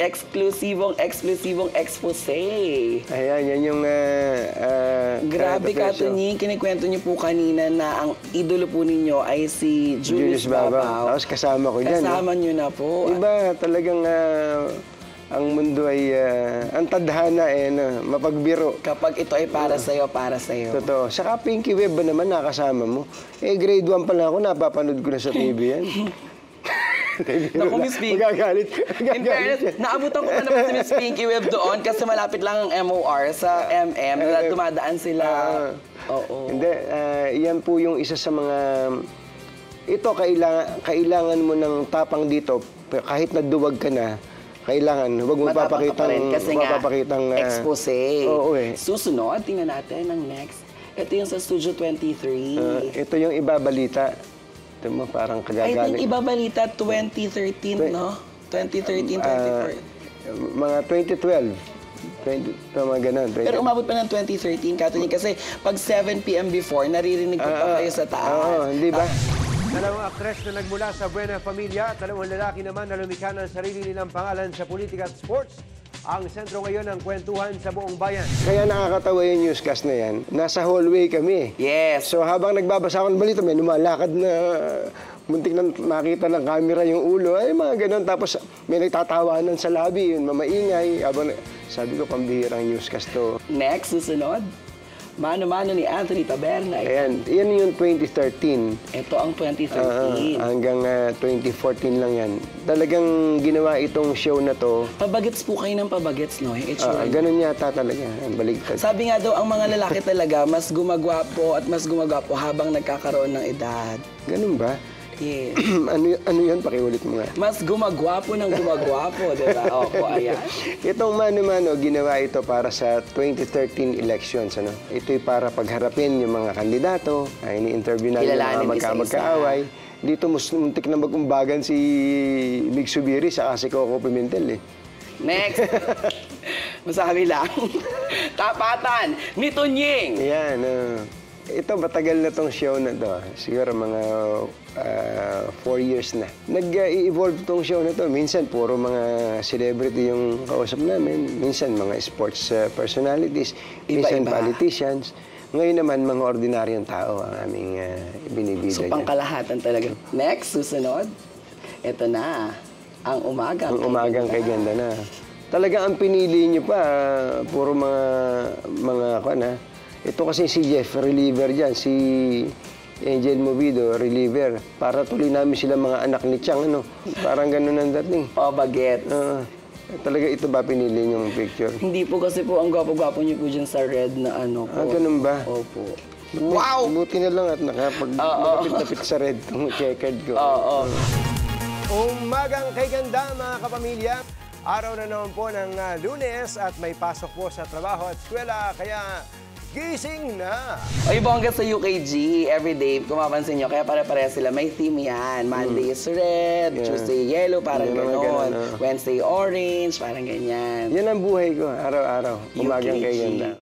Eksklusibong expose. Ayan, yan yung... Grabe ka, Tunying. Kinikwento niyo po kanina na ang idolo po ninyo ay si Julius Babaw. Tapos kasama ko dyan. Kasama niyo na po. Iba, talagang ang mundo ay... ang tadhana mapagbiro. Kapag ito ay para sa'yo, para sa'yo. Totoo. Saka Pinky Web ba naman nakasama mo? Grade 1 pa lang ako, napapanood ko na sa TV yan. Naku, Miss Pinky. Magagalit. In fairness, naabutan ko pa naman si Miss Pinky Web doon kasi malapit lang ang MOR sa MM. Dumadaan sila. Oo. Hindi, yan po yung isa sa mga... Ito, kailangan mo ng tapang dito. Kahit naduwag ka na, kailangan. Huwag mo papakitang... expose. Oo Susunod, tingnan natin ang next. Ito yung sa Studio 23. Ito yung ibabalita. Ito mo, parang kagagaling. I think ibabalita 2013, no? 2013, 2014. Mga 2012. Mga ganun. Pero umabot pa ng 2013, Katunying, kasi pag 7 p.m. before, naririnig ko pa kayo sa taas. Oo, hindi ba? Dalawang aktres na nagmula sa Buena Familia at dalawang lalaki naman na lumikha ng sarili nilang pangalan sa politika at sports. Ang sentro ngayon ng kwentuhan sa buong bayan. Kaya nakakatawa yung newscast na yan. Nasa hallway kami. Yes. So habang nagbabasa ako ng balita, may lumalakad na muntik na makita ng camera yung ulo. Ay, mga ganun. Tapos may nagtatawanan sa lobby, yun, mamaingay. Sabi ko, pambihirang newscast to. Next, susunod. Mano-mano ni Anthony Taberna. Ayan, yan yung 2013. Ito ang 2013. Hanggang 2014 lang yan. Talagang ginawa itong show na to. Pabagets po kayo ng pabagets, no? Ganun yata talaga. Baligtad. Sabi nga daw, ang mga lalaki talaga, mas gumagwapo at mas gumagwapo habang nagkakaroon ng edad. Ganun ba? Yes. ano yun? Pakiulit mo nga. Mas gumagwapo ng gumagwapo, di ba? Opo, ayan. Itong mano-mano, ginawa ito para sa 2013 elections. Ano? Ito'y para pagharapin yung mga kandidato, ini-interview namin yung mga magkaaway. Dito muntik na mag-umbagan si Mig Subiri sa si Coco Pimentel. Next. Masabi lang. Tapatan ni Tunying. Yan. Ito, matagal na tong show na to. Siguro mga 4 years na. Nag-evolve tong show na to. Minsan, puro mga celebrity yung kausap namin. Minsan, mga sports personalities. Minsan, politicians. Ngayon naman, mga ordinaryong tao ang aming binibida. So, pangkalahatan talaga. Next, susunod. Ito na. Ang umagang kay ganda na. Talaga ang pinili nyo pa, puro mga ito kasi si Jeff, reliever dyan. Si Angel Movido, reliever. Para tuloy namin sila mga anak ni Chang, ano. Parang ganun ang dating. Bagets. Talaga ito ba pinili niyong picture? Hindi po kasi po ang gwapo-gwapo niyo po dyan sa red na ano po. Ganun ba? Opo. Wow! Buti na lang at nakapag-napit sa red itong checkered ko. Umagang kay ganda, mga kapamilya. Araw na naman po ng Lunes at may pasok po sa trabaho at eskwela, kaya gising na! Ay, bongga sa UKG, everyday, kung mapansin nyo, kaya pare-pareha sila. May theme yan. Monday is red, Tuesday yellow, parang gano'n. Wednesday orange, parang ganyan. Yan ang buhay ko, araw-araw. Umagang kay ganda.